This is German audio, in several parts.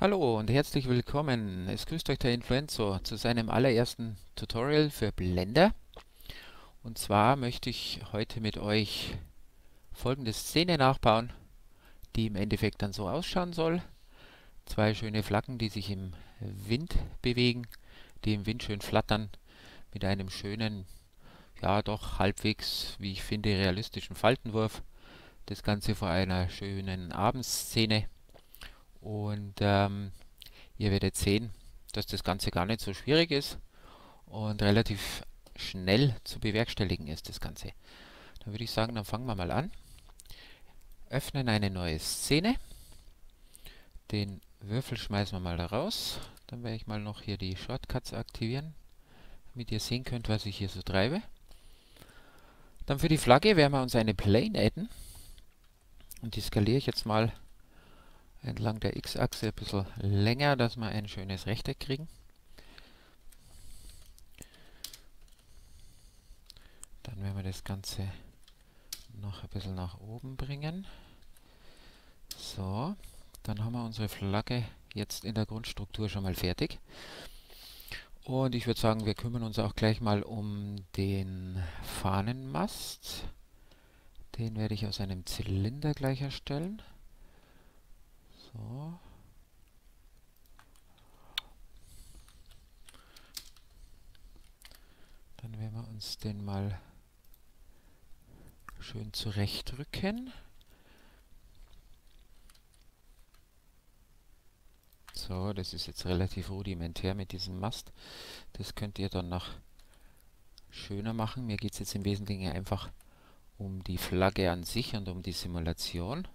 Hallo und herzlich willkommen. Es grüßt euch der Influencer zu seinem allerersten Tutorial für Blender. Und zwar möchte ich heute mit euch folgende Szene nachbauen, die im Endeffekt dann so ausschauen soll. Zwei schöne Flaggen, die sich im Wind bewegen, die im Wind schön flattern, mit einem schönen, ja doch halbwegs, wie ich finde, realistischen Faltenwurf. Das Ganze vor einer schönen Abendszene. Und ihr werdet sehen, dass das Ganze gar nicht so schwierig ist und relativ schnell zu bewerkstelligen ist, das Ganze. Dann würde ich sagen, dann fangen wir mal an. Öffnen eine neue Szene. Den Würfel schmeißen wir mal da raus. Dann werde ich mal noch hier die Shortcuts aktivieren, damit ihr sehen könnt, was ich hier so treibe. Dann für die Flagge werden wir uns eine Plane adden. Und die skaliere ich jetzt mal entlang der X-Achse ein bisschen länger, dass wir ein schönes Rechteck kriegen. Dann werden wir das Ganze noch ein bisschen nach oben bringen. So, dann haben wir unsere Flagge jetzt in der Grundstruktur schon mal fertig. Und ich würde sagen, wir kümmern uns auch gleich mal um den Fahnenmast. Den werde ich aus einem Zylinder gleich erstellen. So. Dann werden wir uns den mal schön zurechtrücken. So, das ist jetzt relativ rudimentär mit diesem Mast. Das könnt ihr dann noch schöner machen. Mir geht es jetzt im Wesentlichen einfach um die Flagge an sich und um die Simulation.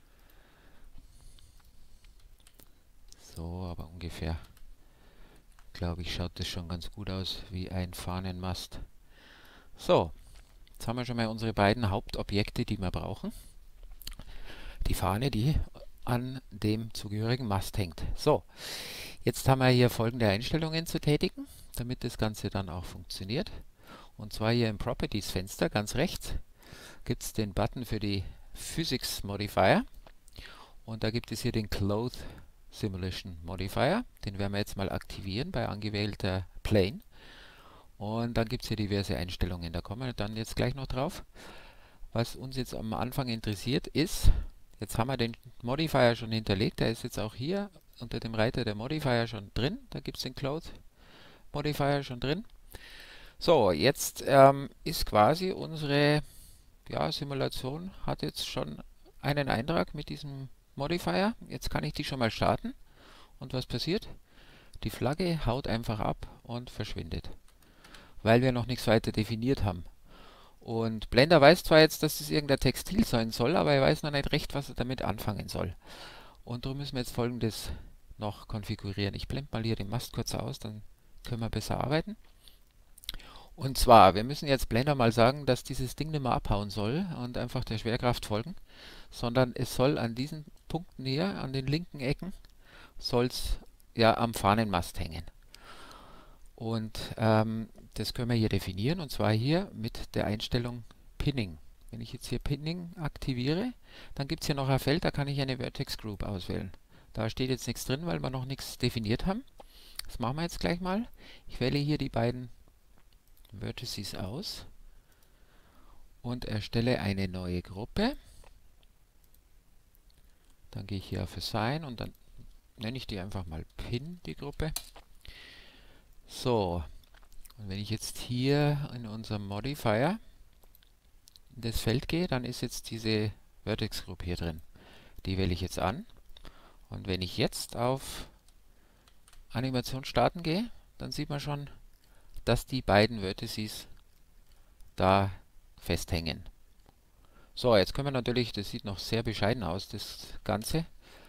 So, aber ungefähr, glaube ich, schaut das schon ganz gut aus wie ein Fahnenmast. So, jetzt haben wir schon mal unsere beiden Hauptobjekte, die wir brauchen. Die Fahne, die an dem zugehörigen Mast hängt. So, jetzt haben wir hier folgende Einstellungen zu tätigen, damit das Ganze dann auch funktioniert. Und zwar hier im Properties-Fenster ganz rechts gibt es den Button für die Physics Modifier. Und da gibt es hier den Cloth Simulation Modifier. Den werden wir jetzt mal aktivieren bei angewählter Plane. Und dann gibt es hier diverse Einstellungen. Da kommen wir dann jetzt gleich noch drauf. Was uns jetzt am Anfang interessiert ist, jetzt haben wir den Modifier schon hinterlegt. Der ist jetzt auch hier unter dem Reiter der Modifier schon drin. Da gibt es den Cloth Modifier schon drin. So, jetzt ist quasi unsere Simulation hat jetzt schon einen Eintrag mit diesem Modifier. Jetzt kann ich die schon mal starten. Und was passiert? Die Flagge haut einfach ab und verschwindet, weil wir noch nichts weiter definiert haben. Und Blender weiß zwar jetzt, dass es irgendein Textil sein soll, aber er weiß noch nicht recht, was er damit anfangen soll. Und darum müssen wir jetzt Folgendes noch konfigurieren. Ich blende mal hier den Mast kurz aus, dann können wir besser arbeiten. Und zwar, wir müssen jetzt Blender mal sagen, dass dieses Ding nicht mehr abhauen soll und einfach der Schwerkraft folgen, sondern es soll an diesen Punkten hier, an den linken Ecken, soll es ja am Fahnenmast hängen. Und das können wir hier definieren, und zwar hier mit der Einstellung Pinning. Wenn ich jetzt hier Pinning aktiviere, dann gibt es hier noch ein Feld, da kann ich eine Vertex Group auswählen. Da steht jetzt nichts drin, weil wir noch nichts definiert haben. Das machen wir jetzt gleich mal. Ich wähle hier die beiden Vertices aus und erstelle eine neue Gruppe. Dann gehe ich hier auf Assign und dann nenne ich die einfach mal Pin, die Gruppe. So, und wenn ich jetzt hier in unserem Modifier in das Feld gehe, dann ist jetzt diese Vertex Group hier drin. Die wähle ich jetzt an. Und wenn ich jetzt auf Animation starten gehe, dann sieht man schon, dass die beiden Vertices da festhängen. So, jetzt können wir natürlich, das sieht noch sehr bescheiden aus, das Ganze.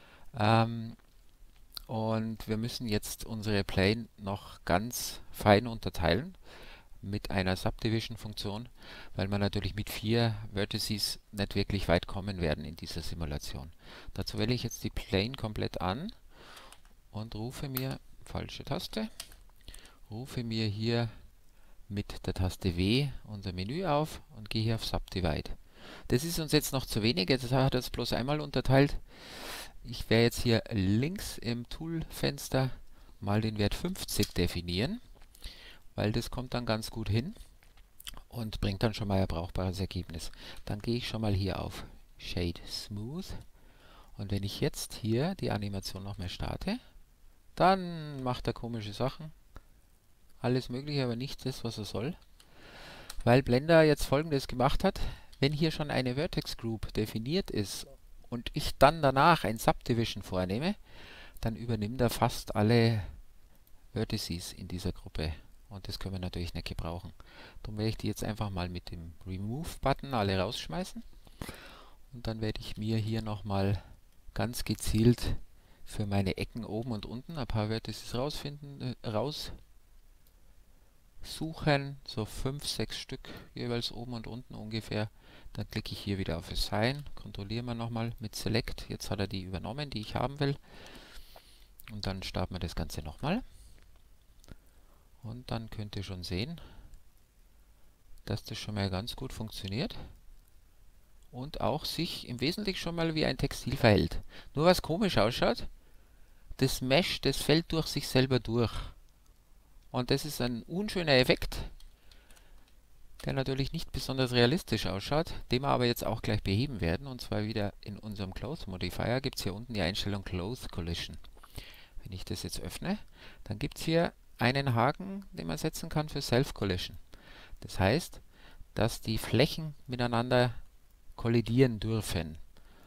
Und wir müssen jetzt unsere Plane noch ganz fein unterteilen mit einer Subdivision-Funktion, weil wir natürlich mit 4 Vertices nicht wirklich weit kommen werden in dieser Simulation. Dazu wähle ich jetzt die Plane komplett an und rufe mir, falsche Taste, rufe mir hier mit der Taste W unser Menü auf und gehe hier auf Subdivide. Das ist uns jetzt noch zu wenig, jetzt hat er es bloß einmal unterteilt. Ich werde jetzt hier links im Toolfenster mal den Wert 50 definieren, weil das kommt dann ganz gut hin und bringt dann schon mal ein brauchbares Ergebnis. Dann gehe ich schon mal hier auf Shade Smooth und wenn ich jetzt hier die Animation nochmal starte, dann macht er komische Sachen. Alles mögliche, aber nicht das, was er soll. Weil Blender jetzt Folgendes gemacht hat: Wenn hier schon eine Vertex Group definiert ist und ich dann danach ein Subdivision vornehme, dann übernimmt er fast alle Vertices in dieser Gruppe. Und das können wir natürlich nicht gebrauchen. Darum werde ich die jetzt einfach mal mit dem Remove-Button alle rausschmeißen. Und dann werde ich mir hier nochmal ganz gezielt für meine Ecken oben und unten ein paar Vertices raussuchen. So 5, 6 Stück jeweils oben und unten ungefähr. Dann klicke ich hier wieder auf Assign, kontrollieren wir nochmal mit Select. Jetzt hat er die übernommen, die ich haben will. Und dann starten wir das Ganze nochmal. Und dann könnt ihr schon sehen, dass das schon mal ganz gut funktioniert und auch sich im Wesentlichen schon mal wie ein Textil verhält. Nur was komisch ausschaut, das Mesh, das fällt durch sich selber durch. Und das ist ein unschöner Effekt, der natürlich nicht besonders realistisch ausschaut, den wir aber jetzt auch gleich beheben werden. Und zwar wieder in unserem Clothes Modifier gibt es hier unten die Einstellung Clothes Collision. Wenn ich das jetzt öffne, dann gibt es hier einen Haken, den man setzen kann für Self-Collision. Das heißt, dass die Flächen miteinander kollidieren dürfen.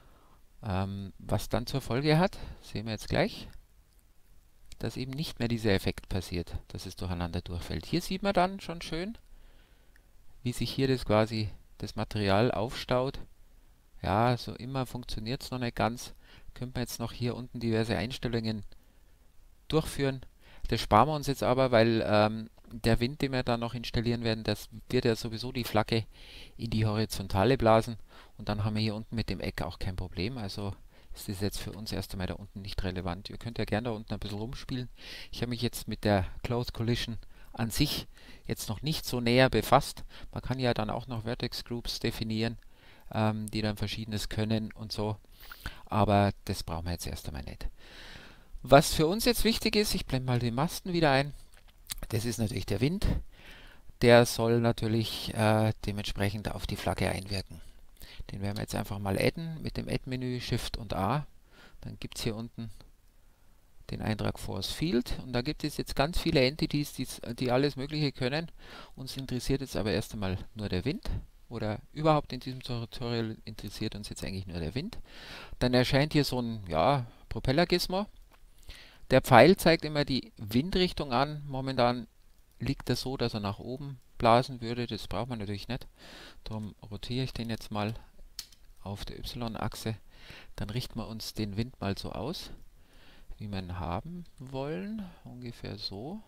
Was dann zur Folge hat, sehen wir jetzt gleich, dass eben nicht mehr dieser Effekt passiert, dass es durcheinander durchfällt. Hier sieht man dann schon schön, wie sich hier das Material aufstaut. Ja, so immer funktioniert es noch nicht ganz. Könnte man jetzt noch hier unten diverse Einstellungen durchführen. Das sparen wir uns jetzt aber, weil der Wind, den wir da noch installieren werden, das wird ja sowieso die Flagge in die Horizontale blasen. Und dann haben wir hier unten mit dem Eck auch kein Problem. Also ist das jetzt für uns erst einmal da unten nicht relevant. Ihr könnt ja gerne da unten ein bisschen rumspielen. Ich habe mich jetzt mit der Clothes Collision an sich jetzt noch nicht so näher befasst. Man kann ja dann auch noch Vertex Groups definieren, die dann Verschiedenes können und so. Aber das brauchen wir jetzt erst einmal nicht. Was für uns jetzt wichtig ist, ich blende mal den Masten wieder ein, das ist natürlich der Wind. Der soll natürlich dementsprechend auf die Flagge einwirken. Den werden wir jetzt einfach mal adden mit dem Add-Menü, Shift und A. Dann gibt es hier unten den Eintrag Force Field und da gibt es jetzt ganz viele Entities, die alles Mögliche können. Uns interessiert jetzt aber erst einmal nur der Wind. Oder überhaupt in diesem Tutorial interessiert uns jetzt eigentlich nur der Wind. Dann erscheint hier so ein Propeller-Gizmo. Der Pfeil zeigt immer die Windrichtung an. Momentan liegt er so, dass er nach oben blasen würde. Das braucht man natürlich nicht. Darum rotiere ich den jetzt mal auf der Y-Achse. Dann richten wir uns den Wind mal so aus, wie wir ihn haben wollen. Ungefähr so.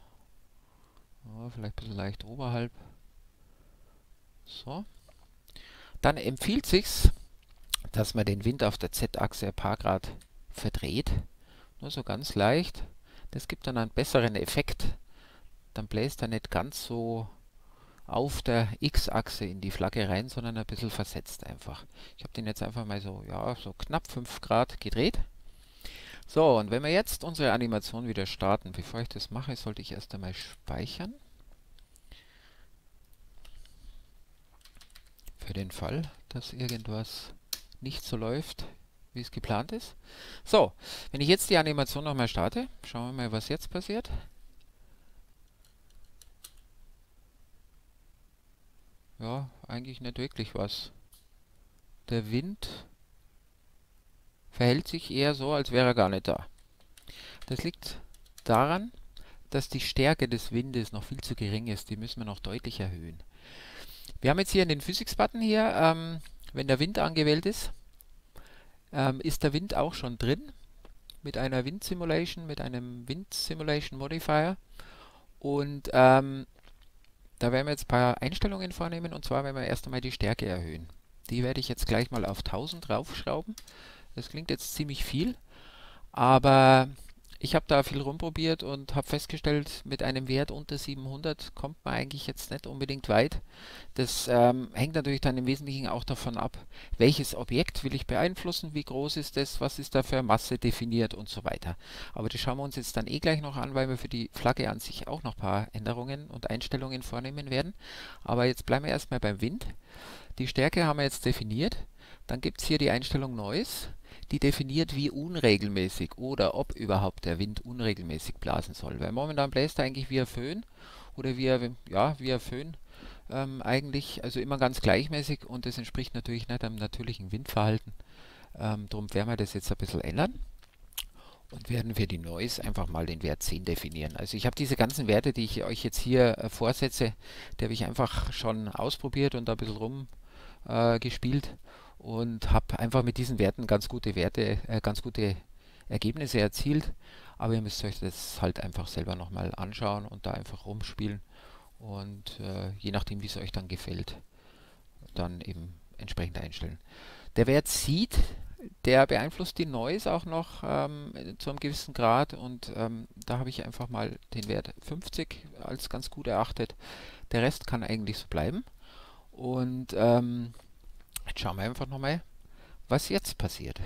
Ja, vielleicht ein bisschen leicht oberhalb. So. Dann empfiehlt sich's, dass man den Wind auf der Z-Achse ein paar Grad verdreht. Nur so ganz leicht. Das gibt dann einen besseren Effekt. Dann bläst er nicht ganz so auf der X-Achse in die Flagge rein, sondern ein bisschen versetzt einfach. Ich habe den jetzt einfach mal so, ja, so knapp 5 Grad gedreht. So, und wenn wir jetzt unsere Animation wieder starten, bevor ich das mache, sollte ich erst einmal speichern. Für den Fall, dass irgendwas nicht so läuft, wie es geplant ist. So, wenn ich jetzt die Animation nochmal starte, schauen wir mal, was jetzt passiert. Ja, eigentlich nicht wirklich was. Der Wind verhält sich eher so, als wäre er gar nicht da. Das liegt daran, dass die Stärke des Windes noch viel zu gering ist. Die müssen wir noch deutlich erhöhen. Wir haben jetzt hier in den Physics-Button hier, wenn der Wind angewählt ist der Wind auch schon drin mit einer Wind Simulation, mit einem Wind Simulation Modifier. Und da werden wir jetzt ein paar Einstellungen vornehmen, und zwar werden wir erst einmal die Stärke erhöhen. Die werde ich jetzt gleich mal auf 1000 raufschrauben. Das klingt jetzt ziemlich viel, aber Ich habe da viel rumprobiert und habe festgestellt, mit einem Wert unter 700 kommt man eigentlich jetzt nicht unbedingt weit. Das hängt natürlich dann im Wesentlichen auch davon ab, welches Objekt will ich beeinflussen, wie groß ist das, was ist da für Masse definiert und so weiter. Aber das schauen wir uns jetzt dann eh gleich noch an, weil wir für die Flagge an sich auch noch ein paar Änderungen und Einstellungen vornehmen werden. Aber jetzt bleiben wir erstmal beim Wind. Die Stärke haben wir jetzt definiert. Dann gibt es hier die Einstellung Noise, die definiert, wie unregelmäßig oder ob überhaupt der Wind unregelmäßig blasen soll. Weil momentan bläst er eigentlich wie ein Föhn oder wie ein Föhn eigentlich, also immer ganz gleichmäßig und das entspricht natürlich nicht einem natürlichen Windverhalten. Darum werden wir das jetzt ein bisschen ändern und werden für die Noise einfach mal den Wert 10 definieren. Also ich habe diese ganzen Werte, die ich euch jetzt hier vorsetze, die habe ich einfach schon ausprobiert und da ein bisschen rumgespielt und habe einfach mit diesen Werten ganz gute Ergebnisse erzielt. Aber ihr müsst euch das halt einfach selber nochmal anschauen und da einfach rumspielen und je nachdem, wie es euch dann gefällt, dann eben entsprechend einstellen. Der Wert Seed, der beeinflusst die Noise auch noch zu einem gewissen Grad und da habe ich einfach mal den Wert 50 als ganz gut erachtet. Der Rest kann eigentlich so bleiben und jetzt schauen wir einfach nochmal, was jetzt passiert.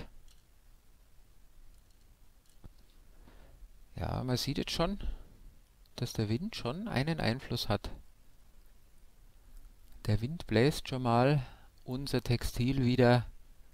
Ja, man sieht jetzt schon, dass der Wind schon einen Einfluss hat. Der Wind bläst schon mal unser Textil wieder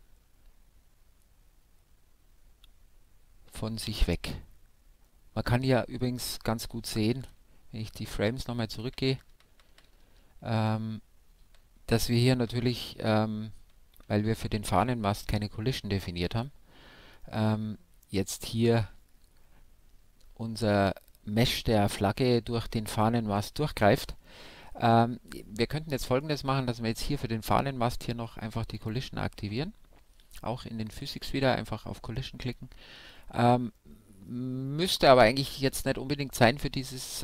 von sich weg. Man kann ja übrigens ganz gut sehen, wenn ich die Frames nochmal zurückgehe, ähm, dass wir hier natürlich, weil wir für den Fahnenmast keine Collision definiert haben, jetzt hier unser Mesh der Flagge durch den Fahnenmast durchgreift. Wir könnten jetzt Folgendes machen, dass wir jetzt hier für den Fahnenmast hier noch einfach die Collision aktivieren. Auch in den Physics wieder einfach auf Collision klicken. Müsste aber eigentlich jetzt nicht unbedingt sein für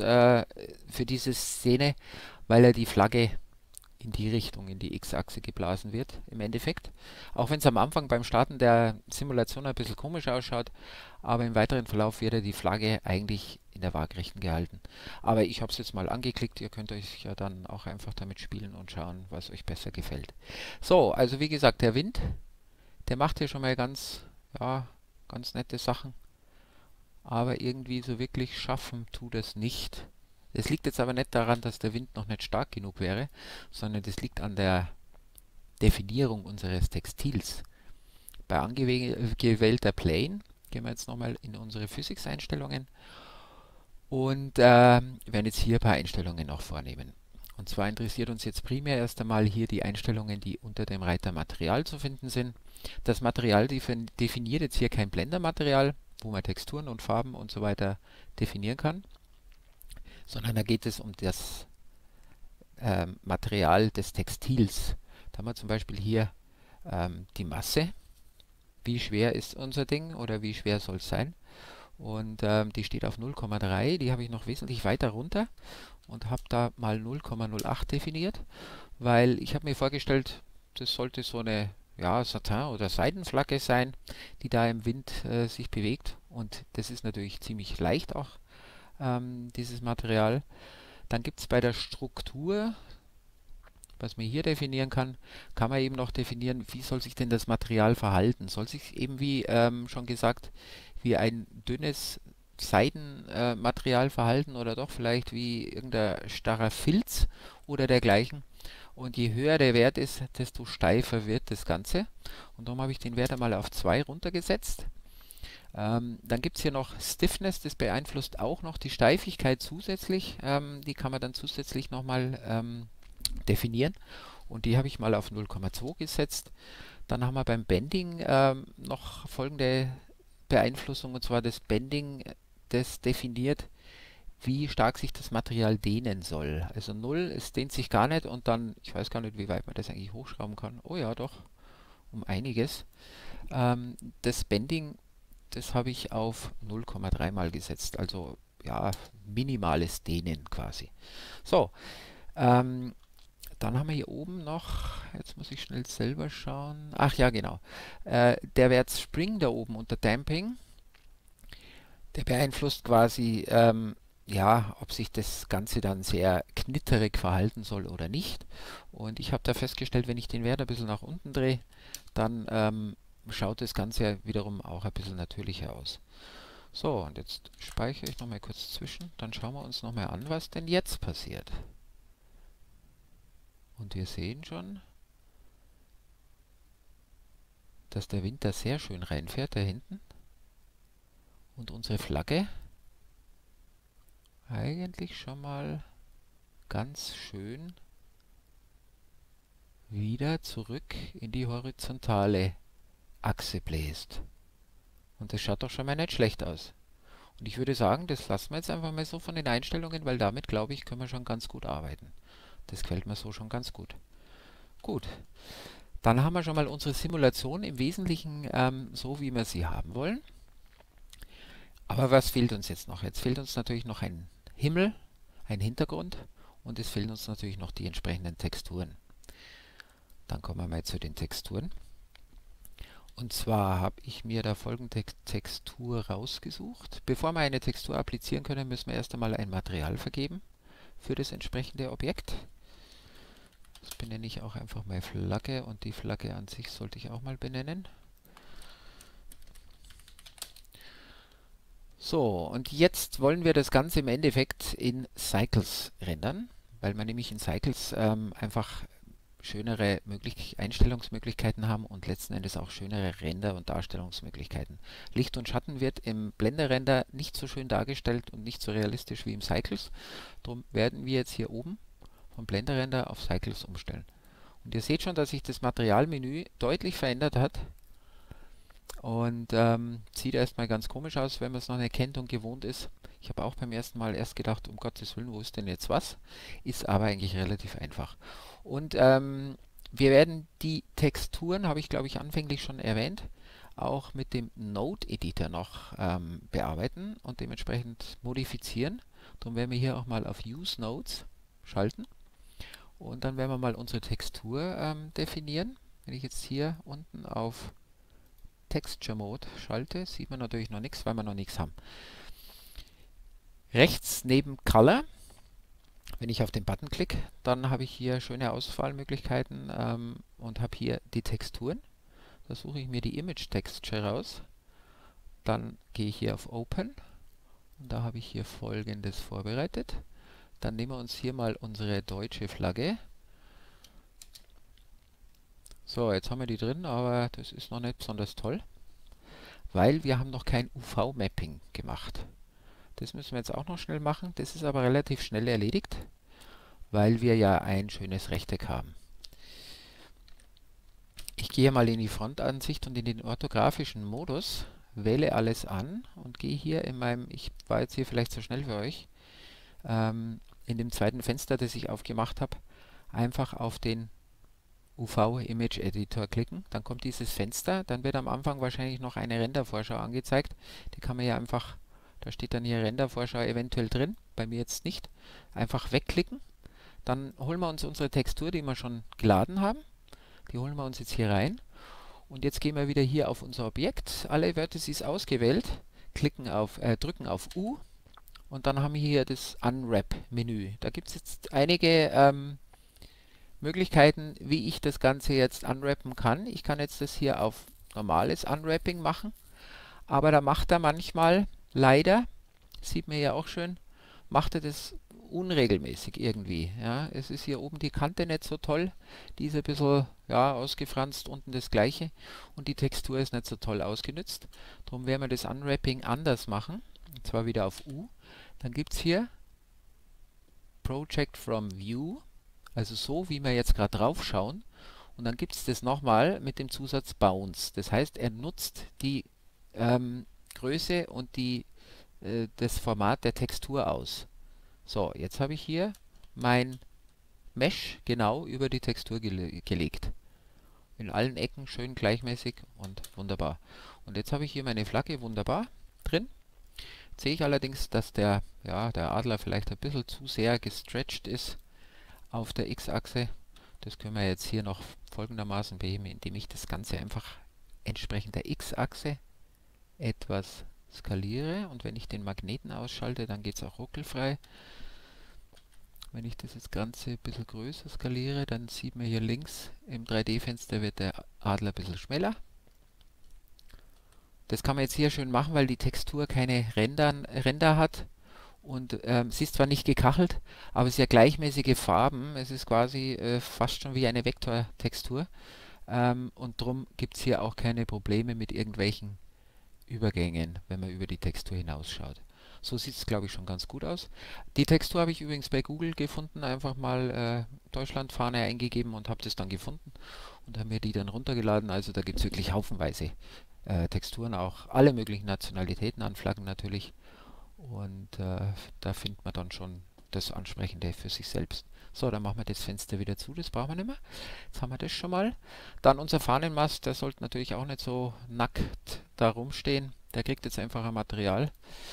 diese Szene, weil er die Flagge in die Richtung, in die X-Achse geblasen wird, im Endeffekt. Auch wenn es am Anfang beim Starten der Simulation ein bisschen komisch ausschaut, aber im weiteren Verlauf wird die Flagge eigentlich in der Waagrechten gehalten. Aber ich habe es jetzt mal angeklickt, ihr könnt euch ja dann auch einfach damit spielen und schauen, was euch besser gefällt. So, also wie gesagt, der Wind, der macht hier schon mal ganz nette Sachen, aber irgendwie so wirklich schaffen tut es nicht. Das liegt jetzt aber nicht daran, dass der Wind noch nicht stark genug wäre, sondern das liegt an der Definierung unseres Textils. Bei angewählter Plane gehen wir jetzt nochmal in unsere Physics-Einstellungen und werden jetzt hier ein paar Einstellungen noch vornehmen. Und zwar interessiert uns jetzt primär erst einmal hier die Einstellungen, die unter dem Reiter Material zu finden sind. Das Material definiert jetzt hier kein Blendermaterial, wo man Texturen und Farben und so weiter definieren kann, sondern da geht es um das Material des Textils. Da haben wir zum Beispiel hier die Masse. Wie schwer ist unser Ding oder wie schwer soll es sein? Und die steht auf 0,3. Die habe ich noch wesentlich weiter runter und habe da mal 0,08 definiert, weil ich habe mir vorgestellt, das sollte so eine Satin- oder Seidenflagge sein, die da im Wind sich bewegt. Und das ist natürlich ziemlich leicht auch, dieses Material. Dann gibt es bei der Struktur, was man hier definieren kann, kann man eben noch definieren, wie soll sich denn das Material verhalten. Soll sich eben wie schon gesagt, wie ein dünnes Seidenmaterial verhalten oder doch vielleicht wie irgendein starrer Filz oder dergleichen. Und je höher der Wert ist, desto steifer wird das Ganze. Und darum habe ich den Wert einmal auf 2 runtergesetzt. Dann gibt es hier noch Stiffness, das beeinflusst auch noch die Steifigkeit zusätzlich. Die kann man dann zusätzlich nochmal definieren und die habe ich mal auf 0,2 gesetzt. Dann haben wir beim Bending noch folgende Beeinflussung, und zwar das Bending, das definiert, wie stark sich das Material dehnen soll. Also 0, es dehnt sich gar nicht und dann, ich weiß gar nicht, wie weit man das eigentlich hochschrauben kann. Oh ja, doch, um einiges. Das Bending, das habe ich auf 0,3 mal gesetzt, also ja, minimales Dehnen quasi. So, dann haben wir hier oben noch, jetzt muss ich schnell selber schauen. Ach ja, genau. Der Wert Spring da oben unter Damping, Der beeinflusst quasi, ja, ob sich das Ganze dann sehr knitterig verhalten soll oder nicht. Und ich habe da festgestellt, wenn ich den Wert ein bisschen nach unten drehe, dann schaut das Ganze wiederum auch ein bisschen natürlicher aus. So, und jetzt speichere ich nochmal kurz zwischen, dann schauen wir uns nochmal an, was denn jetzt passiert. Und wir sehen schon, dass der Wind da sehr schön reinfährt, da hinten. Und unsere Flagge eigentlich schon mal ganz schön wieder zurück in die horizontale Achse bläst. Und das schaut doch schon mal nicht schlecht aus. Und ich würde sagen, das lassen wir jetzt einfach mal so von den Einstellungen, weil damit, glaube ich, können wir schon ganz gut arbeiten. Das gefällt mir so schon ganz gut. Gut, dann haben wir schon mal unsere Simulation im Wesentlichen so, wie wir sie haben wollen. Aber was fehlt uns jetzt noch? Jetzt fehlt uns natürlich noch ein Himmel, ein Hintergrund und es fehlen uns natürlich noch die entsprechenden Texturen. Dann kommen wir mal zu den Texturen. Und zwar habe ich mir da folgende Textur rausgesucht. Bevor wir eine Textur applizieren können, müssen wir erst einmal ein Material vergeben für das entsprechende Objekt. Das benenne ich auch einfach mal Flagge und die Flagge an sich sollte ich auch mal benennen. So, und jetzt wollen wir das Ganze im Endeffekt in Cycles rendern, weil wir nämlich in Cycles einfach schönere Einstellungsmöglichkeiten haben und letzten Endes auch schönere Render- und Darstellungsmöglichkeiten. Licht und Schatten wird im Blender-Render nicht so schön dargestellt und nicht so realistisch wie im Cycles. Darum werden wir jetzt hier oben vom Blender-Render auf Cycles umstellen. Und ihr seht schon, dass sich das Materialmenü deutlich verändert hat. Und sieht erstmal ganz komisch aus, wenn man es noch nicht kennt und gewohnt ist. Ich habe auch beim ersten Mal erst gedacht, um Gottes Willen, wo ist denn jetzt was? Ist aber eigentlich relativ einfach. Und wir werden die Texturen, habe ich glaube ich anfänglich schon erwähnt, auch mit dem Node-Editor noch bearbeiten und dementsprechend modifizieren. Darum werden wir hier auch mal auf Use Nodes schalten. Und dann werden wir mal unsere Textur definieren. Wenn ich jetzt hier unten auf Texture Mode schalte, sieht man natürlich noch nichts, weil wir noch nichts haben. Rechts neben Color, wenn ich auf den Button klicke, dann habe ich hier schöne Auswahlmöglichkeiten und habe hier die Texturen. Da suche ich mir die Image Texture raus. Dann gehe ich hier auf Open und da habe ich hier folgendes vorbereitet. Dann nehmen wir uns hier mal unsere deutsche Flagge. So, jetzt haben wir die drin, aber das ist noch nicht besonders toll, weil wir haben noch kein UV-Mapping gemacht. Das müssen wir jetzt auch noch schnell machen. Das ist aber relativ schnell erledigt, weil wir ja ein schönes Rechteck haben. Ich gehe mal in die Frontansicht und in den orthografischen Modus, wähle alles an und gehe hier in meinem, ich war jetzt hier vielleicht zu schnell für euch, in dem zweiten Fenster, das ich aufgemacht habe, einfach auf den UV-Image Editor klicken, dann kommt dieses Fenster, dann wird am Anfang wahrscheinlich noch eine Rendervorschau angezeigt. Die kann man ja einfach, da steht dann hier Rendervorschau eventuell drin, bei mir jetzt nicht. Einfach wegklicken, dann holen wir uns unsere Textur, die wir schon geladen haben. Die holen wir uns jetzt hier rein. Und jetzt gehen wir wieder hier auf unser Objekt, alle Vertices ausgewählt, drücken auf U und dann haben wir hier das Unwrap-Menü. Da gibt es jetzt einige Möglichkeiten, wie ich das Ganze jetzt unwrappen kann. Ich kann jetzt das hier auf normales Unwrapping machen, aber da macht er manchmal, leider, sieht man ja auch schön, macht er das unregelmäßig irgendwie. Ja. Es ist hier oben die Kante nicht so toll, die ist ein bisschen ja, ausgefranst, unten das gleiche und die Textur ist nicht so toll ausgenützt. Darum werden wir das Unwrapping anders machen, und zwar wieder auf U. Dann gibt es hier Project from View. Also so, wie wir jetzt gerade drauf schauen. Und dann gibt es das nochmal mit dem Zusatz Bounce. Das heißt, er nutzt die Größe und das Format der Textur aus. So, jetzt habe ich hier mein Mesh genau über die Textur gelegt. In allen Ecken schön gleichmäßig und wunderbar. Und jetzt habe ich hier meine Flagge wunderbar drin. Jetzt sehe ich allerdings, dass der Adler vielleicht ein bisschen zu sehr gestretched ist auf der X-Achse. Das können wir jetzt hier noch folgendermaßen beheben, indem ich das Ganze einfach entsprechend der X-Achse etwas skaliere und wenn ich den Magneten ausschalte, dann geht es auch ruckelfrei. Wenn ich das jetzt Ganze ein bisschen größer skaliere, dann sieht man hier links im 3D-Fenster wird der Adler ein bisschen schmäler. Das kann man jetzt hier schön machen, weil die Textur keine Ränder hat und sie ist zwar nicht gekachelt, aber sehr gleichmäßige Farben. Es ist quasi fast schon wie eine Vektortextur und darum gibt es hier auch keine Probleme mit irgendwelchen Übergängen, wenn man über die Textur hinausschaut. So sieht es, glaube ich, schon ganz gut aus. Die Textur habe ich übrigens bei Google gefunden, einfach mal Deutschlandfahne eingegeben und habe das dann gefunden und habe mir die dann runtergeladen. Also da gibt es wirklich haufenweise Texturen, auch alle möglichen Nationalitäten an Flaggen natürlich. Und da findet man dann schon das Ansprechende für sich selbst. So, dann machen wir das Fenster wieder zu, das brauchen wir nicht mehr. Jetzt haben wir das schon mal. Dann unser Fahnenmast, der sollte natürlich auch nicht so nackt da rumstehen. Der kriegt jetzt einfach ein Material.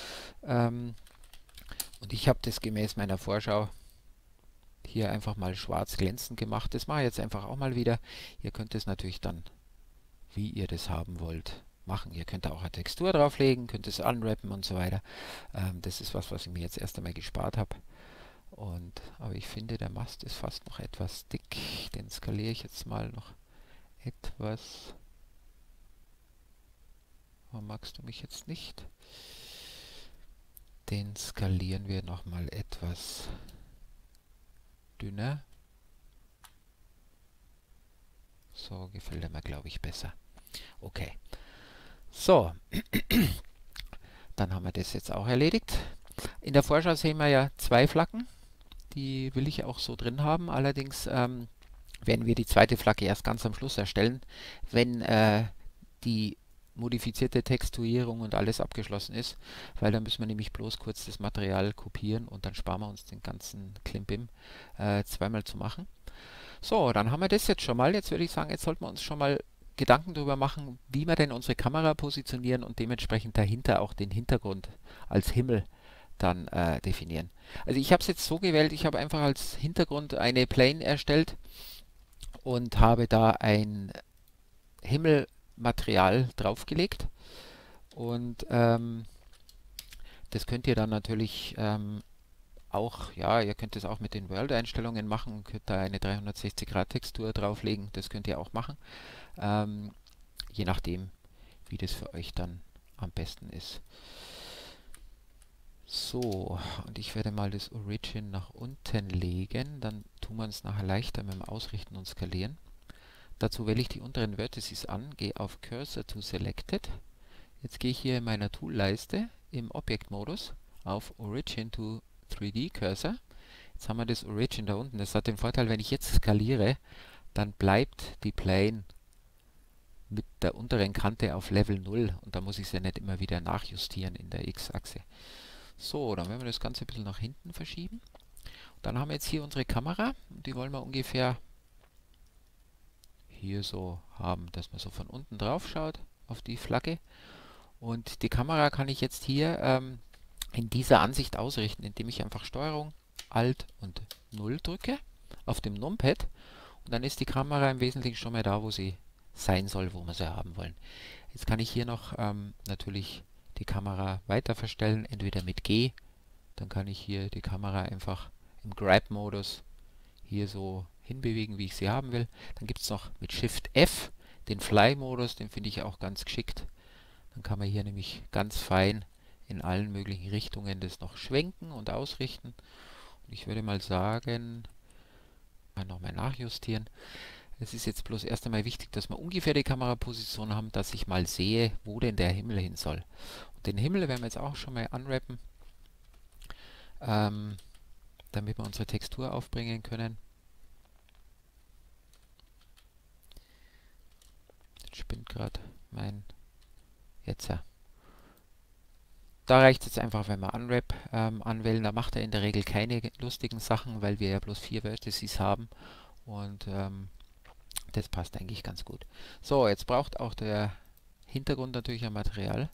Und ich habe das gemäß meiner Vorschau hier einfach mal schwarz glänzend gemacht. Das mache ich jetzt einfach auch mal wieder. Ihr könnt es natürlich dann, wie ihr das haben wollt, machen. Ihr könnt da auch eine Textur drauflegen, könnt es unwrappen und so weiter. Das ist was ich mir jetzt erst einmal gespart habe. Aber ich finde, der Mast ist fast noch etwas dick. Den skaliere ich jetzt mal noch etwas. Warum magst du mich jetzt nicht? Den skalieren wir noch mal etwas dünner. So gefällt er mir, glaube ich, besser. Okay. So. Dann haben wir das jetzt auch erledigt. In der Vorschau sehen wir ja 2 Flaggen. Die will ich auch so drin haben. Allerdings werden wir die zweite Flagge erst ganz am Schluss erstellen, wenn die modifizierte Texturierung und alles abgeschlossen ist, weil dann müssen wir nämlich bloß kurz das Material kopieren und dann sparen wir uns den ganzen Klimbim zweimal zu machen. So, dann haben wir das jetzt schon mal. Jetzt würde ich sagen, jetzt sollten wir uns schon mal Gedanken darüber machen, wie wir denn unsere Kamera positionieren und dementsprechend dahinter auch den Hintergrund als Himmel dann definieren. Also ich habe es jetzt so gewählt, ich habe einfach als Hintergrund eine Plane erstellt und habe da ein Himmelmaterial draufgelegt und das könnt ihr dann natürlich auch, ja, ihr könnt es auch mit den World-Einstellungen machen, könnt da eine 360-Grad-Textur drauflegen, das könnt ihr auch machen, je nachdem, wie das für euch dann am besten ist. So, und ich werde mal das Origin nach unten legen, dann tun wir es nachher leichter mit dem Ausrichten und Skalieren. Dazu wähle ich die unteren Vertices an, gehe auf Cursor to Selected. Jetzt gehe ich hier in meiner Toolleiste im Objektmodus auf Origin to 3D Cursor. Jetzt haben wir das Origin da unten. Das hat den Vorteil, wenn ich jetzt skaliere, dann bleibt die Plane mit der unteren Kante auf Level 0 und da muss ich sie ja nicht immer wieder nachjustieren in der X-Achse. So, dann werden wir das Ganze ein bisschen nach hinten verschieben. Dann haben wir jetzt hier unsere Kamera und die wollen wir ungefähr hier so haben, dass man so von unten drauf schaut auf die Flagge. Und die Kamera kann ich jetzt hier in dieser Ansicht ausrichten, indem ich einfach Steuerung, Alt und 0 drücke auf dem Numpad. Und dann ist die Kamera im Wesentlichen schon mal da, wo sie sein soll, wo wir sie haben wollen. Jetzt kann ich hier noch natürlich die Kamera weiter verstellen, entweder mit G, dann kann ich hier die Kamera einfach im Grab-Modus hier so hinbewegen, wie ich sie haben will. Dann gibt es noch mit Shift F den Fly-Modus, den finde ich auch ganz geschickt. Dann kann man hier nämlich ganz fein in allen möglichen Richtungen das noch schwenken und ausrichten. Und ich würde mal sagen, nochmal nachjustieren. Es ist jetzt bloß erst einmal wichtig, dass wir ungefähr die Kameraposition haben, dass ich mal sehe, wo denn der Himmel hin soll. Und den Himmel werden wir jetzt auch schon mal unwrappen, damit wir unsere Textur aufbringen können. Jetzt spinnt gerade mein... Jetzt ja. Da reicht es jetzt einfach, wenn wir Unwrap anwählen. Da macht er in der Regel keine lustigen Sachen, weil wir ja bloß 4 Vertices haben. Und das passt eigentlich ganz gut. So, jetzt braucht auch der Hintergrund natürlich ein Material,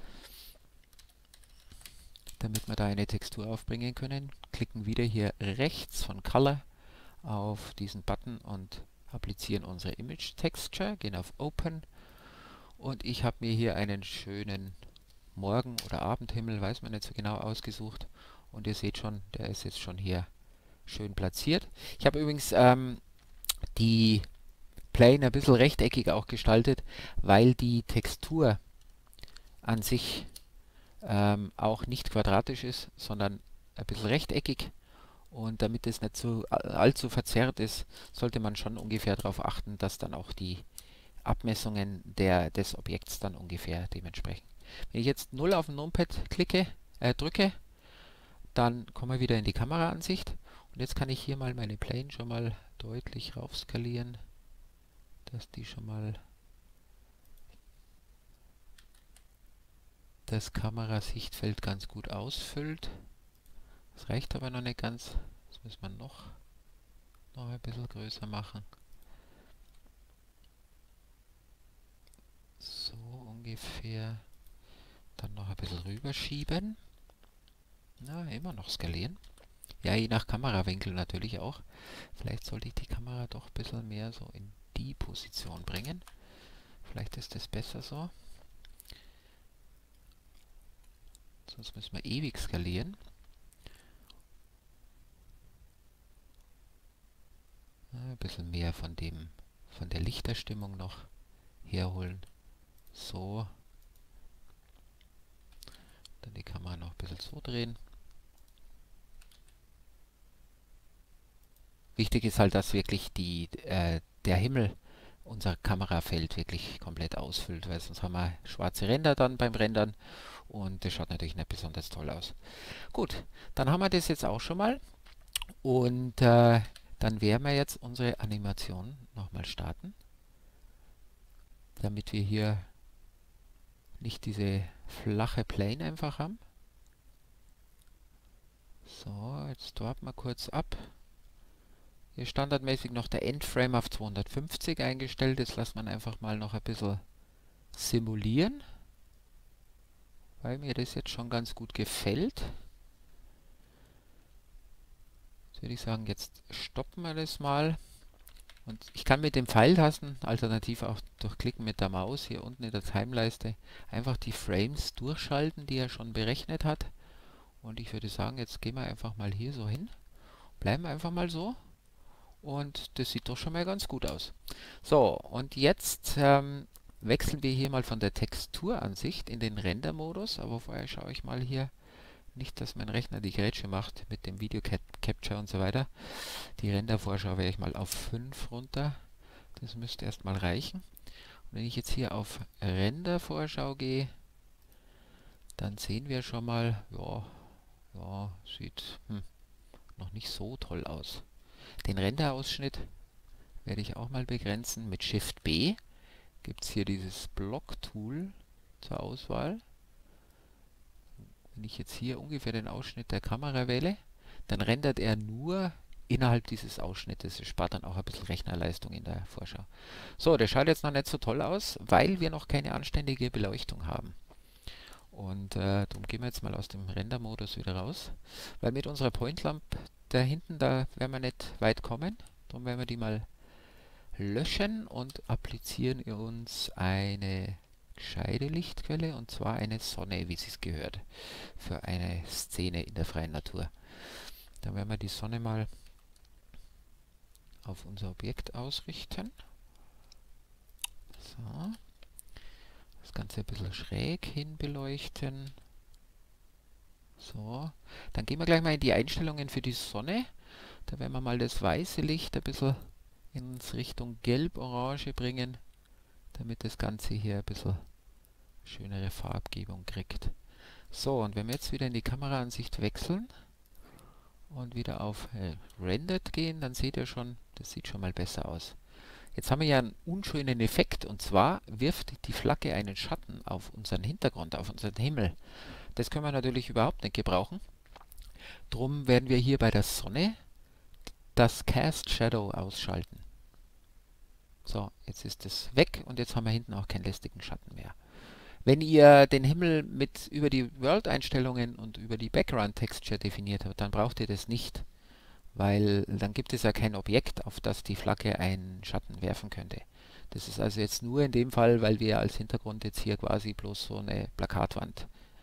damit wir da eine Textur aufbringen können. Klicken wieder hier rechts von Color auf diesen Button und applizieren unsere Image Texture, gehen auf Open und ich habe mir hier einen schönen Morgen- oder Abendhimmel, weiß man nicht so genau, ausgesucht. Und ihr seht schon, der ist jetzt schon hier schön platziert. Ich habe übrigens die Plane ein bisschen rechteckig auch gestaltet, weil die Textur an sich auch nicht quadratisch ist, sondern ein bisschen rechteckig. Und damit es nicht so allzu verzerrt ist, sollte man schon ungefähr darauf achten, dass dann auch die Abmessungen des Objekts dann ungefähr dementsprechend. Wenn ich jetzt 0 auf dem Numpad drücke, dann kommen wir wieder in die Kameraansicht. Und jetzt kann ich hier mal meine Plane schon mal deutlich raufskalieren, dass die schon mal das Kamerasichtfeld ganz gut ausfüllt. Das reicht aber noch nicht ganz. Das müssen wir noch ein bisschen größer machen. So ungefähr. Dann noch ein bisschen rüberschieben. Na, immer noch skalieren. Ja, je nach Kamerawinkel natürlich auch. Vielleicht sollte ich die Kamera doch ein bisschen mehr so in die Position bringen. Vielleicht ist das besser so. Sonst müssen wir ewig skalieren. Ein bisschen mehr von der Lichterstimmung noch herholen. So. Dann die Kamera noch ein bisschen so drehen. Wichtig ist halt, dass wirklich der Himmel unser Kamerafeld wirklich komplett ausfüllt, weil sonst haben wir schwarze Ränder dann beim Rendern und das schaut natürlich nicht besonders toll aus. Gut, dann haben wir das jetzt auch schon mal und dann werden wir jetzt unsere Animation nochmal starten, damit wir hier nicht diese flache Plane einfach haben. So, jetzt warten wir kurz ab. Hier ist standardmäßig noch der Endframe auf 250 eingestellt. Das lässt man einfach mal noch ein bisschen simulieren, weil mir das jetzt schon ganz gut gefällt. Jetzt würde ich sagen, jetzt stoppen wir das mal. Und ich kann mit den Pfeiltasten, alternativ auch durch Klicken mit der Maus hier unten in der Timeleiste, einfach die Frames durchschalten, die er schon berechnet hat. Und ich würde sagen, jetzt gehen wir einfach mal hier so hin. Bleiben einfach mal so. Und das sieht doch schon mal ganz gut aus. So, und jetzt wechseln wir hier mal von der Texturansicht in den Render-Modus. Aber vorher schaue ich mal hier, nicht, dass mein Rechner die Grätsche macht mit dem Video Capture und so weiter. Die Render-Vorschau werde ich mal auf 5 runter. Das müsste erstmal reichen. Und wenn ich jetzt hier auf Render-Vorschau gehe, dann sehen wir schon mal, ja, sieht noch nicht so toll aus. Den Renderausschnitt werde ich auch mal begrenzen. Mit Shift B gibt es hier dieses Block-Tool zur Auswahl. Wenn ich jetzt hier ungefähr den Ausschnitt der Kamera wähle, dann rendert er nur innerhalb dieses Ausschnittes. Es spart dann auch ein bisschen Rechnerleistung in der Vorschau. So, das schaut jetzt noch nicht so toll aus, weil wir noch keine anständige Beleuchtung haben. Und darum gehen wir jetzt mal aus dem Render-Modus wieder raus, weil mit unserer Point-Lamp da hinten, da werden wir nicht weit kommen. Darum werden wir die mal löschen und applizieren uns eine gescheite Lichtquelle, und zwar eine Sonne, wie es gehört, für eine Szene in der freien Natur. Dann werden wir die Sonne mal auf unser Objekt ausrichten. So. Das Ganze ein bisschen schräg hin beleuchten. So, dann gehen wir gleich mal in die Einstellungen für die Sonne. Da werden wir mal das weiße Licht ein bisschen in Richtung Gelb-Orange bringen, damit das Ganze hier ein bisschen schönere Farbgebung kriegt. So, und wenn wir jetzt wieder in die Kameraansicht wechseln und wieder auf Rendered gehen, dann seht ihr schon, das sieht schon mal besser aus. Jetzt haben wir ja einen unschönen Effekt, und zwar wirft die Flagge einen Schatten auf unseren Hintergrund, auf unseren Himmel. Das können wir natürlich überhaupt nicht gebrauchen. Drum werden wir hier bei der Sonne das Cast Shadow ausschalten. So, jetzt ist es weg und jetzt haben wir hinten auch keinen lästigen Schatten mehr. Wenn ihr den Himmel über die World-Einstellungen und über die Background-Texture definiert habt, dann braucht ihr das nicht, weil dann gibt es ja kein Objekt, auf das die Flagge einen Schatten werfen könnte. Das ist also jetzt nur in dem Fall, weil wir als Hintergrund jetzt hier quasi bloß so eine Plakatwand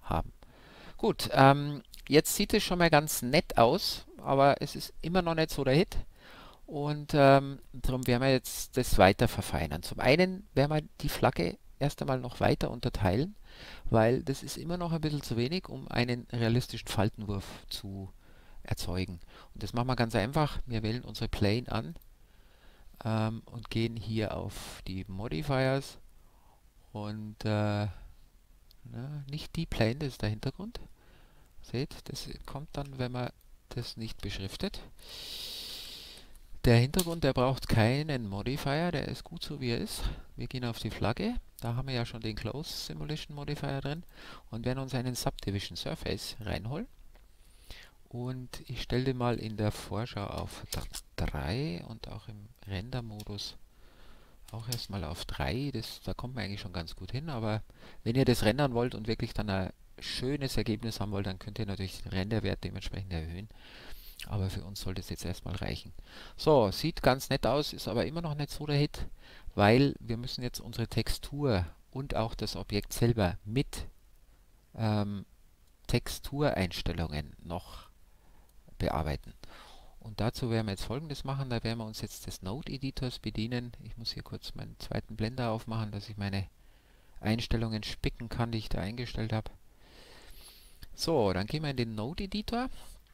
haben. Gut, jetzt sieht es schon mal ganz nett aus, aber es ist immer noch nicht so der Hit. Und darum werden wir jetzt das weiter verfeinern. Zum einen werden wir die Flagge erst einmal noch weiter unterteilen, weil das ist immer noch ein bisschen zu wenig, um einen realistischen Faltenwurf zu erzeugen. Und das machen wir ganz einfach. Wir wählen unsere Plane an und gehen hier auf die Modifiers und nicht die Plane, das ist der Hintergrund. Seht, das kommt dann, wenn man das nicht beschriftet. Der Hintergrund, der braucht keinen Modifier, der ist gut so wie er ist. Wir gehen auf die Flagge, da haben wir ja schon den Close Simulation Modifier drin und werden uns einen Subdivision Surface reinholen. Und ich stelle den mal in der Vorschau auf 3 und auch im Render-Modus auch erstmal auf 3. Da kommt man eigentlich schon ganz gut hin, aber wenn ihr das rendern wollt und wirklich dann ein schönes Ergebnis haben wollt, dann könnt ihr natürlich den Renderwert dementsprechend erhöhen. Aber für uns soll das jetzt erstmal reichen. So, sieht ganz nett aus, ist aber immer noch nicht so der Hit, weil wir müssen jetzt unsere Textur und auch das Objekt selber mit Textureinstellungen noch bearbeiten. Und dazu werden wir jetzt Folgendes machen. Da werden wir uns jetzt des Node-Editors bedienen. Ich muss hier kurz meinen zweiten Blender aufmachen, dass ich meine Einstellungen spicken kann, die ich da eingestellt habe. So, dann gehen wir in den Node-Editor.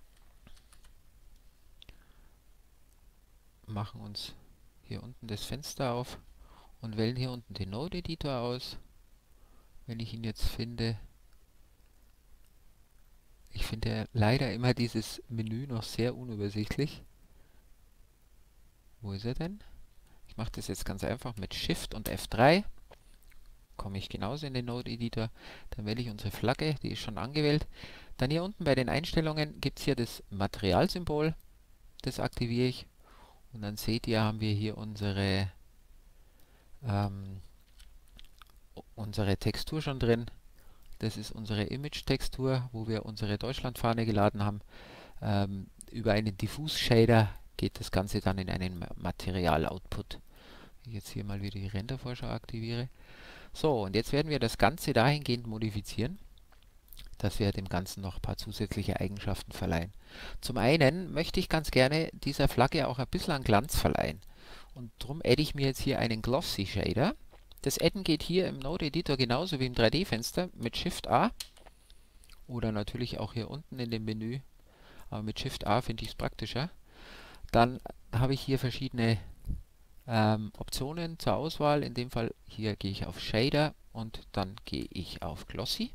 Machen uns hier unten das Fenster auf und wählen hier unten den Node-Editor aus. Wenn ich ihn jetzt finde. Ich finde leider immer dieses Menü noch sehr unübersichtlich. Wo ist er denn? Ich mache das jetzt ganz einfach mit Shift und F3. Komme ich genauso in den Node-Editor. Dann wähle ich unsere Flagge, die ist schon angewählt. Dann hier unten bei den Einstellungen gibt es hier das Materialsymbol. Das aktiviere ich. Und dann seht ihr, haben wir hier unsere Textur schon drin. Das ist unsere Image-Textur, wo wir unsere Deutschlandfahne geladen haben. Über einen Diffus-Shader geht das Ganze dann in einen Material-Output. Ich jetzt hier mal wieder die Rendervorschau aktiviere. So, und jetzt werden wir das Ganze dahingehend modifizieren, dass wir dem Ganzen noch ein paar zusätzliche Eigenschaften verleihen. Zum einen möchte ich ganz gerne dieser Flagge auch ein bisschen an Glanz verleihen. Und darum adde ich mir jetzt hier einen Glossy Shader. Das Adden geht hier im Node-Editor genauso wie im 3D-Fenster mit Shift-A oder natürlich auch hier unten in dem Menü, aber mit Shift-A finde ich es praktischer. Dann habe ich hier verschiedene Optionen zur Auswahl. In dem Fall hier gehe ich auf Shader und dann gehe ich auf Glossy.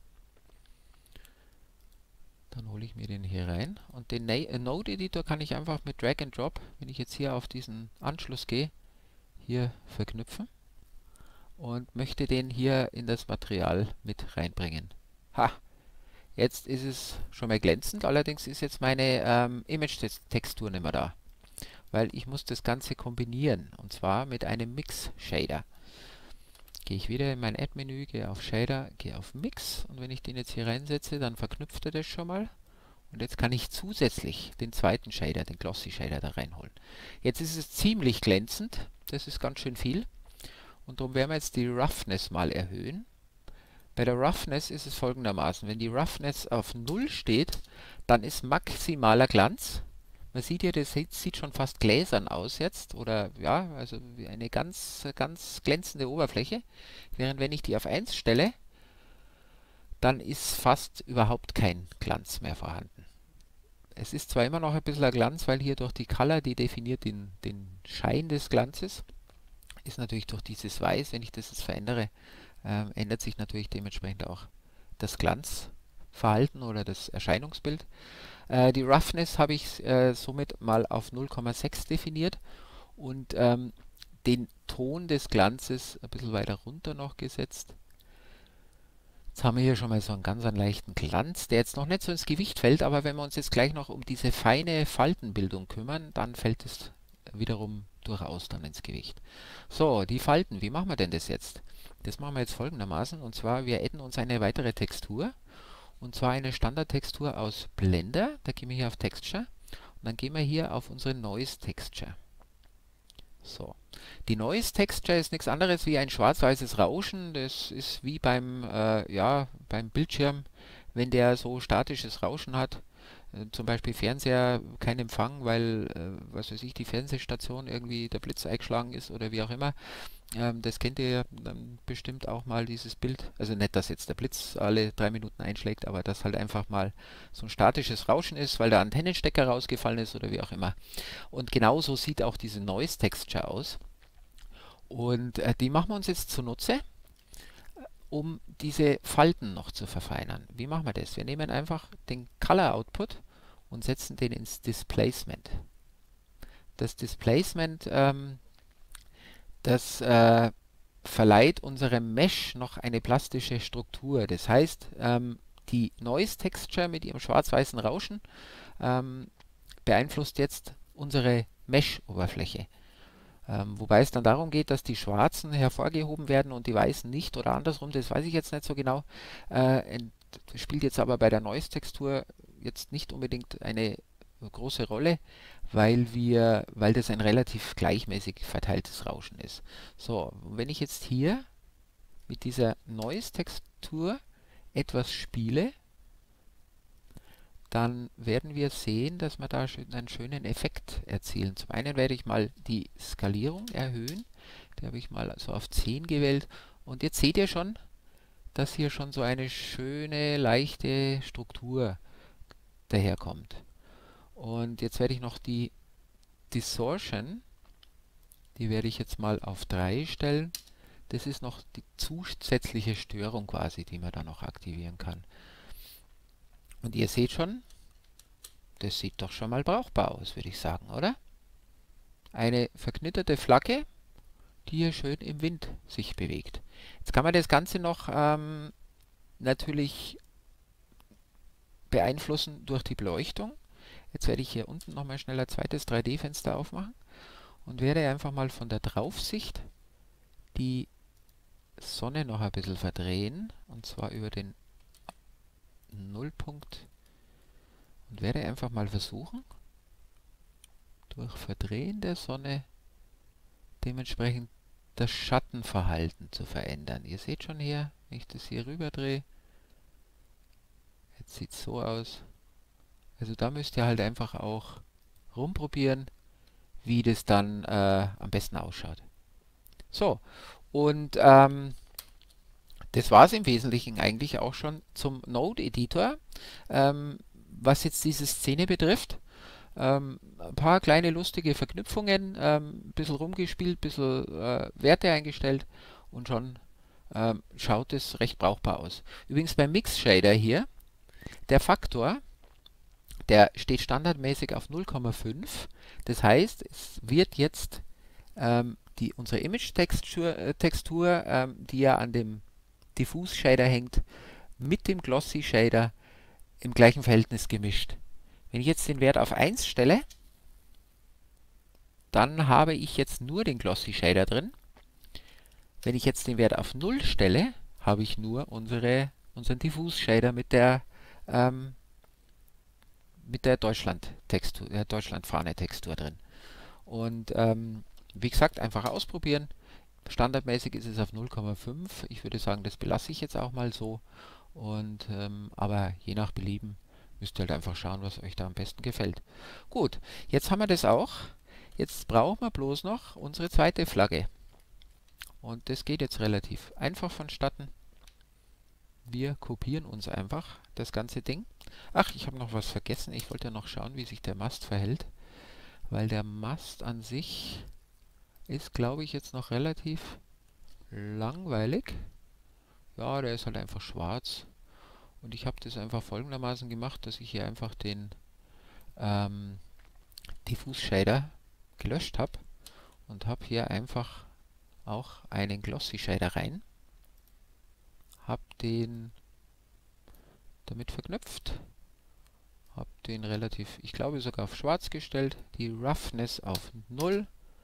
Dann hole ich mir den hier rein und den Node-Editor kann ich einfach mit Drag and Drop, wenn ich jetzt hier auf diesen Anschluss gehe, hier verknüpfen. Und möchte den hier in das Material mit reinbringen. Ha! Jetzt ist es schon mal glänzend, allerdings ist jetzt meine Image-Textur nicht mehr da. Weil ich muss das Ganze kombinieren, und zwar mit einem Mix-Shader. Gehe ich wieder in mein Add-Menü, gehe auf Shader, gehe auf Mix und wenn ich den jetzt hier reinsetze, dann verknüpft er das schon mal. Und jetzt kann ich zusätzlich den zweiten Shader, den Glossy Shader, da reinholen. Jetzt ist es ziemlich glänzend, das ist ganz schön viel. Und darum werden wir jetzt die Roughness mal erhöhen. Bei der Roughness ist es folgendermaßen. Wenn die Roughness auf 0 steht, dann ist maximaler Glanz. Man sieht hier, das sieht schon fast gläsern aus jetzt. Oder ja, also eine ganz glänzende Oberfläche. Während wenn ich die auf 1 stelle, dann ist fast überhaupt kein Glanz mehr vorhanden. Es ist zwar immer noch ein bisschen ein Glanz, weil hier durch die Color, die definiert den Schein des Glanzes. Ist natürlich durch dieses Weiß, wenn ich das jetzt verändere, ändert sich natürlich dementsprechend auch das Glanzverhalten oder das Erscheinungsbild. Die Roughness habe ich somit mal auf 0,6 definiert und den Ton des Glanzes ein bisschen weiter runter noch gesetzt. Jetzt haben wir hier schon mal so einen ganz leichten Glanz, der jetzt noch nicht so ins Gewicht fällt, aber wenn wir uns jetzt gleich noch um diese feine Faltenbildung kümmern, dann fällt es wiederum durchaus dann ins Gewicht. So, die Falten, wie machen wir denn das jetzt? Das machen wir jetzt folgendermaßen, und zwar wir adden uns eine weitere Textur, und zwar eine Standardtextur aus Blender. Da gehen wir hier auf Texture und dann gehen wir hier auf unsere Noise Texture. So, die Noise Texture ist nichts anderes wie ein schwarz-weißes Rauschen. Das ist wie beim Bildschirm, wenn der so statisches Rauschen hat, zum Beispiel Fernseher kein Empfang, weil, was weiß ich, die Fernsehstation irgendwie der Blitz eingeschlagen ist oder wie auch immer. Das kennt ihr ja dann bestimmt auch mal, dieses Bild. Also nicht, dass jetzt der Blitz alle 3 Minuten einschlägt, aber dass halt einfach mal so ein statisches Rauschen ist, weil der Antennenstecker rausgefallen ist oder wie auch immer. Und genauso sieht auch diese Noise Texture aus. Und die machen wir uns jetzt zunutze, um diese Falten noch zu verfeinern. Wie machen wir das? Wir nehmen einfach den Color Output und setzen den ins Displacement. Das Displacement, das verleiht unserem Mesh noch eine plastische Struktur. Das heißt, die Noise Texture mit ihrem schwarz-weißen Rauschen beeinflusst jetzt unsere Mesh-Oberfläche. Wobei es dann darum geht, dass die schwarzen hervorgehoben werden und die weißen nicht oder andersrum, das weiß ich jetzt nicht so genau. Spielt jetzt aber bei der Noise-Textur jetzt nicht unbedingt eine große Rolle, weil das ein relativ gleichmäßig verteiltes Rauschen ist. So, wenn ich jetzt hier mit dieser Noise-Textur etwas spiele, dann werden wir sehen, dass wir da einen schönen Effekt erzielen. Zum einen werde ich mal die Skalierung erhöhen. Da habe ich mal so auf 10 gewählt. Und jetzt seht ihr schon, dass hier schon so eine schöne, leichte Struktur daherkommt. Und jetzt werde ich noch die Distortion, die werde ich jetzt mal auf 3 stellen. Das ist noch die zusätzliche Störung quasi, die man da noch aktivieren kann. Und ihr seht schon, das sieht doch schon mal brauchbar aus, würde ich sagen, oder? Eine verknitterte Flagge, die hier schön im Wind sich bewegt. Jetzt kann man das Ganze noch natürlich beeinflussen durch die Beleuchtung. Jetzt werde ich hier unten nochmal schnell ein zweites 3D-Fenster aufmachen und werde einfach mal von der Draufsicht die Sonne noch ein bisschen verdrehen, und zwar über den Nullpunkt, und werde einfach mal versuchen, durch Verdrehen der Sonne dementsprechend das Schattenverhalten zu verändern. Ihr seht schon hier, wenn ich das hier rüber drehe, jetzt sieht es so aus. Also da müsst ihr halt einfach auch rumprobieren, wie das dann am besten ausschaut. So, und das war es im Wesentlichen eigentlich auch schon zum Node-Editor. Was jetzt diese Szene betrifft, ein paar kleine lustige Verknüpfungen, ein bisschen rumgespielt, ein bisschen Werte eingestellt und schon schaut es recht brauchbar aus. Übrigens beim Mix-Shader hier, der Faktor, der steht standardmäßig auf 0,5. Das heißt, es wird jetzt unsere Image-Textur, die ja an dem Diffuse-Shader hängt, mit dem Glossy-Shader im gleichen Verhältnis gemischt. Wenn ich jetzt den Wert auf 1 stelle, dann habe ich jetzt nur den Glossy Shader drin. Wenn ich jetzt den Wert auf 0 stelle, habe ich nur unseren Diffuse Shader mit der Deutschland-Fahne-Textur drin. Und wie gesagt, einfach ausprobieren. Standardmäßig ist es auf 0,5. Ich würde sagen, das belasse ich jetzt auch mal so. Und aber je nach Belieben müsst ihr halt einfach schauen, was euch da am besten gefällt. Gut, jetzt haben wir das auch. Jetzt brauchen wir bloß noch unsere zweite Flagge. Und das geht jetzt relativ einfach vonstatten. Wir kopieren uns einfach das ganze Ding. Ach, ich habe noch was vergessen. Ich wollte noch schauen, wie sich der Mast verhält. Weil der Mast an sich ist, glaube ich, jetzt noch relativ langweilig. Ja, der ist halt einfach schwarz. Und ich habe das einfach folgendermaßen gemacht, dass ich hier einfach den Diffuse Shader gelöscht habe und habe hier einfach auch einen Glossy Shader rein. Habe den damit verknüpft. Habe den relativ, ich glaube sogar auf schwarz gestellt. Die Roughness auf 0.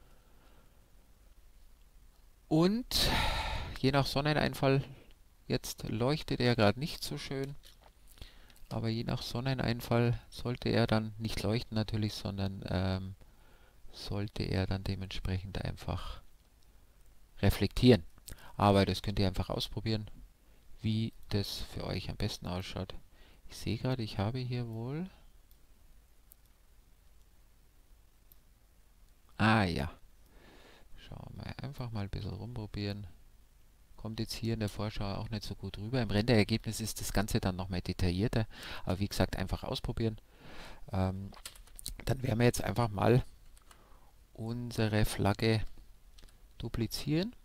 Und je nach Sonneneinfall, jetzt leuchtet er gerade nicht so schön, aber je nach Sonneneinfall sollte er dann nicht leuchten natürlich, sondern sollte er dann dementsprechend einfach reflektieren. Aber das könnt ihr einfach ausprobieren, wie das für euch am besten ausschaut. Ich sehe gerade, ich habe hier wohl... Ah ja. Schauen wir einfach mal ein bisschen rumprobieren. Kommt jetzt hier in der Vorschau auch nicht so gut rüber. Im Renderergebnis ist das Ganze dann noch mal detaillierter. Aber wie gesagt, einfach ausprobieren. Dann werden wir jetzt einfach mal unsere Flagge duplizieren.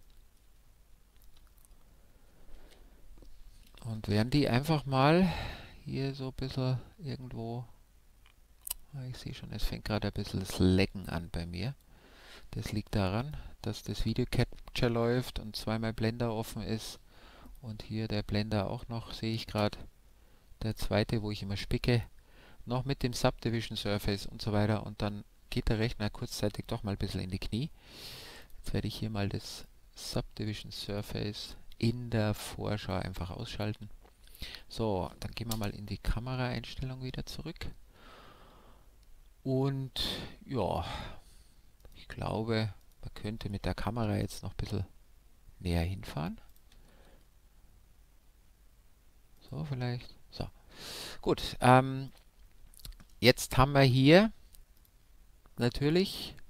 Und werden die einfach mal hier so ein bisschen irgendwo... Ich sehe schon, es fängt gerade ein bisschen das Lecken an bei mir. Das liegt daran, dass das Video Capture läuft und zweimal Blender offen ist. Und hier der Blender auch noch, sehe ich gerade. Der zweite, wo ich immer spicke, noch mit dem Subdivision Surface und so weiter. Und dann geht der Rechner kurzzeitig doch mal ein bisschen in die Knie. Jetzt werde ich hier mal das Subdivision Surface in der Vorschau einfach ausschalten. So, dann gehen wir mal in die Kameraeinstellung wieder zurück. Und ja, ich glaube, man könnte mit der Kamera jetzt noch ein bisschen näher hinfahren. So vielleicht. So. Gut. Jetzt haben wir hier natürlich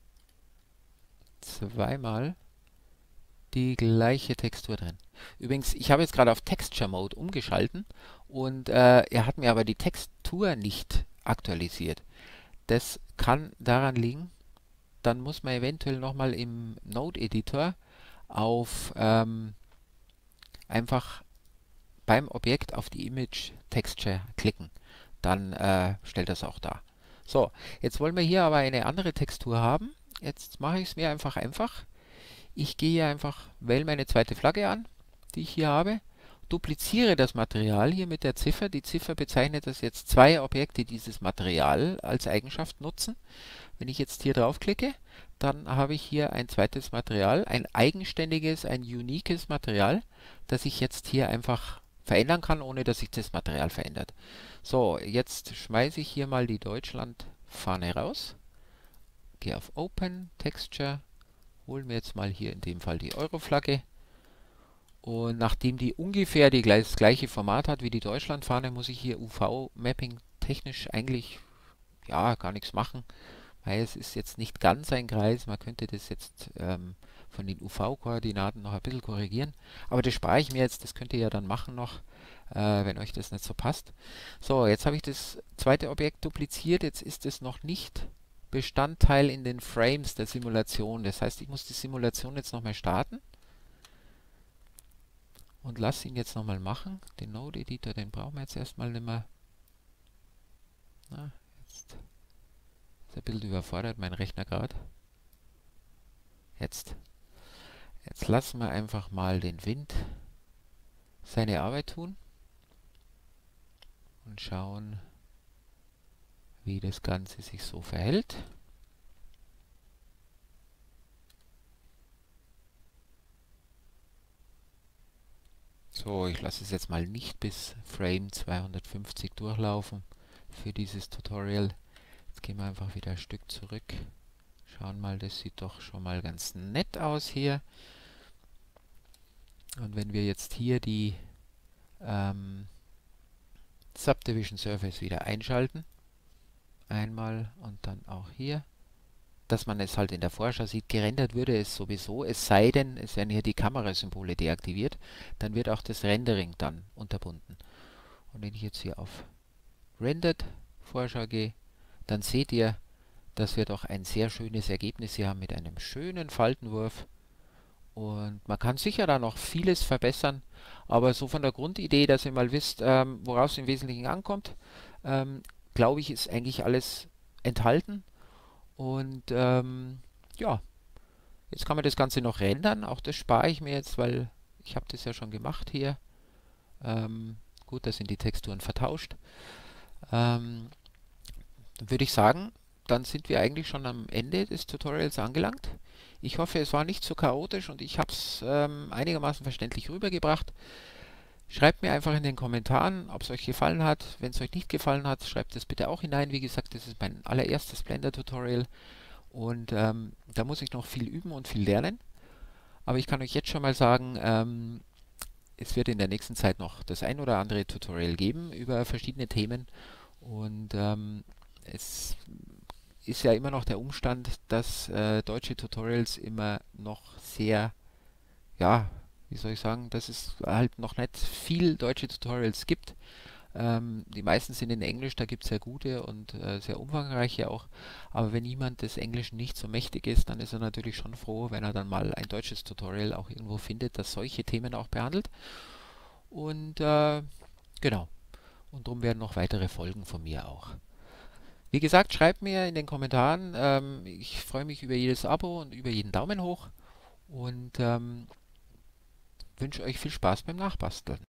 zweimal die gleiche Textur drin. Übrigens, ich habe jetzt gerade auf Texture Mode umgeschalten und er hat mir aber die Textur nicht aktualisiert. Das kann daran liegen, dann muss man eventuell nochmal im Node Editor auf einfach beim Objekt auf die Image Texture klicken. Dann stellt das auch dar. So, jetzt wollen wir hier aber eine andere Textur haben. Jetzt mache ich es mir einfach. Ich gehe hier einfach, wähle meine zweite Flagge an, die ich hier habe, dupliziere das Material hier mit der Ziffer. Die Ziffer bezeichnet, dass jetzt zwei Objekte dieses Material als Eigenschaft nutzen. Wenn ich jetzt hier draufklicke, dann habe ich hier ein zweites Material, ein eigenständiges, ein uniques Material, das ich jetzt hier einfach verändern kann, ohne dass sich das Material verändert. So, jetzt schmeiße ich hier mal die Deutschland-Fahne raus, gehe auf Open, Texture, holen wir jetzt mal hier in dem Fall die Euro-Flagge. Und nachdem die ungefähr das gleiche Format hat wie die Deutschlandfahne, muss ich hier UV-Mapping technisch eigentlich ja gar nichts machen, weil es ist jetzt nicht ganz ein Kreis. Man könnte das jetzt von den UV-Koordinaten noch ein bisschen korrigieren. Aber das spare ich mir jetzt, das könnt ihr ja dann machen noch, wenn euch das nicht so passt. So, jetzt habe ich das zweite Objekt dupliziert. Jetzt ist es noch nicht Bestandteil in den Frames der Simulation. Das heißt, ich muss die Simulation jetzt nochmal starten und lasse ihn jetzt nochmal machen. Den Node Editor, den brauchen wir jetzt erstmal nicht mehr. Na, jetzt ist ein bisschen überfordert mein Rechner gerade. Jetzt lassen wir einfach mal den Wind seine Arbeit tun und schauen, wie das Ganze sich so verhält. So, ich lasse es jetzt mal nicht bis Frame 250 durchlaufen für dieses Tutorial. Jetzt gehen wir einfach wieder ein Stück zurück. Schauen mal, das sieht doch schon mal ganz nett aus hier. Und wenn wir jetzt hier die Subdivision Surface wieder einschalten, einmal und dann auch hier, dass man es halt in der Vorschau sieht, gerendert würde es sowieso, es sei denn, es werden hier die Kamerasymbole deaktiviert, dann wird auch das Rendering dann unterbunden. Und wenn ich jetzt hier auf Rendered Vorschau gehe, dann seht ihr, dass wir doch ein sehr schönes Ergebnis hier haben mit einem schönen Faltenwurf. Und man kann sicher da noch vieles verbessern, aber so von der Grundidee, dass ihr mal wisst, woraus es im Wesentlichen ankommt, glaube ich, ist eigentlich alles enthalten. Und ja, jetzt kann man das Ganze noch rendern. Auch das spare ich mir jetzt, weil ich habe das ja schon gemacht hier. Gut, da sind die Texturen vertauscht. Dann würde ich sagen, dann sind wir eigentlich schon am Ende des Tutorials angelangt. Ich hoffe, es war nicht so chaotisch und ich habe es einigermaßen verständlich rübergebracht. Schreibt mir einfach in den Kommentaren, ob es euch gefallen hat. Wenn es euch nicht gefallen hat, schreibt es bitte auch hinein. Wie gesagt, das ist mein allererstes Blender-Tutorial und da muss ich noch viel üben und viel lernen. Aber ich kann euch jetzt schon mal sagen, es wird in der nächsten Zeit noch das ein oder andere Tutorial geben über verschiedene Themen und es ist ja immer noch der Umstand, dass deutsche Tutorials immer noch sehr, ja, wie soll ich sagen, dass es halt noch nicht viel deutsche Tutorials gibt. Die meisten sind in Englisch, da gibt es sehr gute und sehr umfangreiche auch. Aber wenn jemand des Englischen nicht so mächtig ist, dann ist er natürlich schon froh, wenn er dann mal ein deutsches Tutorial auch irgendwo findet, das solche Themen auch behandelt. Und genau. Und darum werden noch weitere Folgen von mir auch. Wie gesagt, schreibt mir in den Kommentaren. Ich freue mich über jedes Abo und über jeden Daumen hoch und wünsche euch viel Spaß beim Nachbasteln.